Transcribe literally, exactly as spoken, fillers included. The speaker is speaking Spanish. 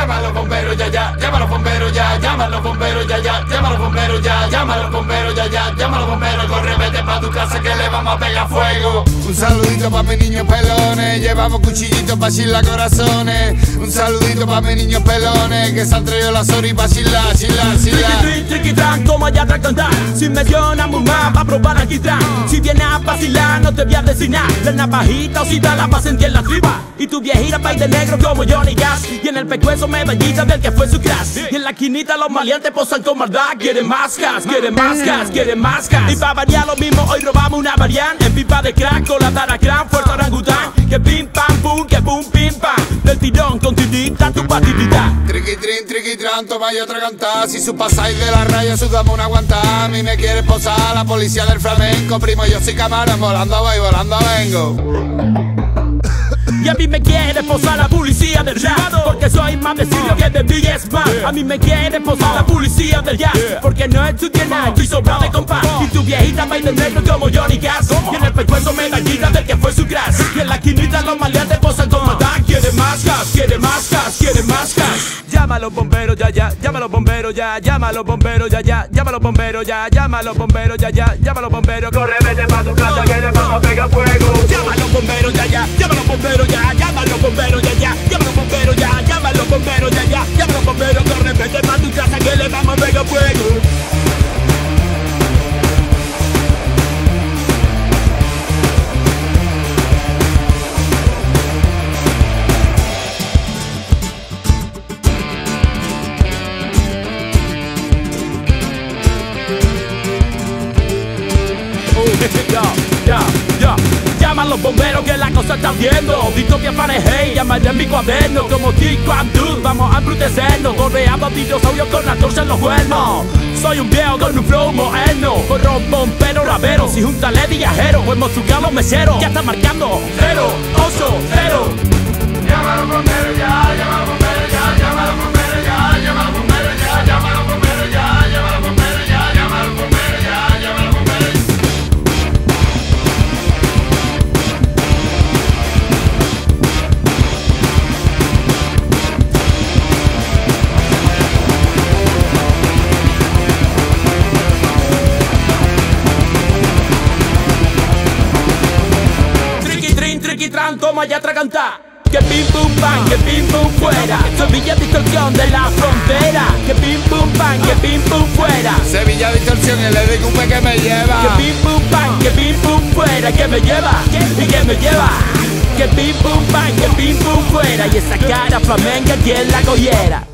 llama a los bomberos ya, ya, llama a los bomberos ya, llama a los bomberos ya, ya, llama a los bomberos ya, llama a los bomberos ya, ya, llama a los bomberos, corre, vete pa' tu casa que le vamos a pegar fuego. Un saludito pa' mis niños pelones, llevamos cuchillitos pa' chillar corazones. Un saludito pa' mis niños pelones, que se han traído la sorry pa' chillar, chillar, chillar. Triqui, triqui, tran, toma ya tra cantar. Si mencionamos más, va a probar aquí tran. Si vienes a vacilar, no te voy a decir nada. La navajita o si da la pa' sentir la tripa. Y tu viejita pa' ir de negro como Johnny Gas. Y en el pecueso medallita del que fue su crash. Y en la quinita los maleantes posan con maldad. Quieren más gas, quieren más gas, quieren más gas. Y pa' variar lo mismo, hoy robamos una variante. En pipa de crack con la taracrán, fuerza orangután. Que pim pam pum, que pum pim pam. Del tirón con tirita, tu patitita. Triqui trin, triqui tran, toma y otra cantar. Si su pasáis de la raya, sudamos una aguantar. A mí me quiere posar la policía del flamenco. Primo, yo soy camarón, volando voy, volando vengo. Y a mí me quiere posar la policía del rap, porque soy más vecino que de Big Smart. A mí me quiere posar la policía del jazz, porque no estudié nada, estoy sobrado de compás. Y tu viejita baila de negro como Johnny Gas. Y en el pecueso medallita del que fue su crash. Y en la quinita los maleantes posan con maldad. Quiere más gas, quiere más gas, quiere más gas. Llama a los bomberos ya, ya, llama a los bomberos ya, llama a los bomberos ya, ya, llama a los bomberos ya, llama a los bomberos ya, ya, llama a los bomberos. Corre, vete pa' tu casa que le vamos a pegar fuego. Llama a los bomberos ya, ya, llama a los bomberos ya, llama a los bomberos ya, ya, llama a los bomberos ya, llama a los bomberos ya, ya, llama a los bomberos. Corre, vete pa' tu casa que le vamos a pegar fuego. Ya, ya, ya. Llama a los bomberos que la cosa está viendo. Distopia Fahrenheit, llama ya en mi cuaderno. Como Tico Abdul, vamos a embrutecernos. Correamos dinosaurios con la torcha en los cuernos. Soy un viejo con un flow moderno. Corro bombero, rapero, si júntale viajeros. Hemos trucado los meseros, ya está marcando cero, ocho, cero. Llama a los bomberos ya, llama a los bomberos ya, llama a los bomberos ya, llama a los bomberos ya, llama a los bomberos ya, llama a los bomberos ya, llama a los bomberos ya, llama a los bomberos. Triqui tran, toma ya tra cantar. Que pim pum pam, que pim pum fuera. Sevilla distorsión de la frontera. Que pim pum pam, que pim pum fuera. Sevilla distorsión, el E D Q P que me lleva. Que pim pum pam, que pim pum fuera. Que me lleva, y que me lleva. Que pim pum pam, que pim pum fuera. Y esa cara flamenca quien la cogiera.